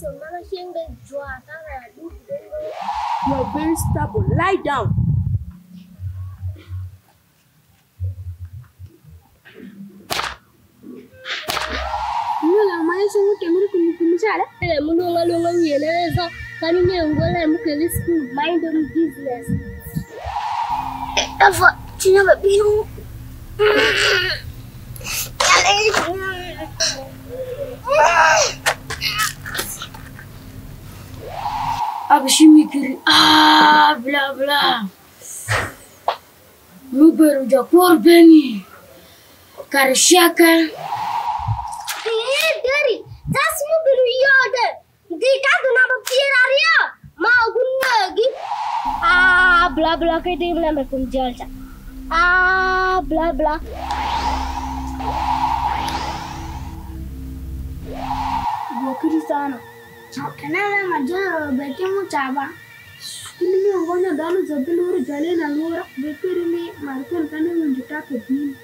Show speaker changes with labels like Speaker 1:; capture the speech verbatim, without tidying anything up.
Speaker 1: You are very stubborn. Lie down.
Speaker 2: Mind your business. Ever, you never been.
Speaker 3: Abishimikiri. Ah, blah blah. Ruberu jakor beni. Karishaka.
Speaker 2: Hey, Gary, that's Mubiru Yoda. The Kaduna Piraria. Magunagi. Ah, blah blah. Kay di naman kung jalsa. Ah, blah blah.
Speaker 3: Bokiri sana. Kenapa majar bekimu caba? Ini ni orang dah lalu jadi luar jalan lalu orang bekiri ni markan kan menjuta kebin.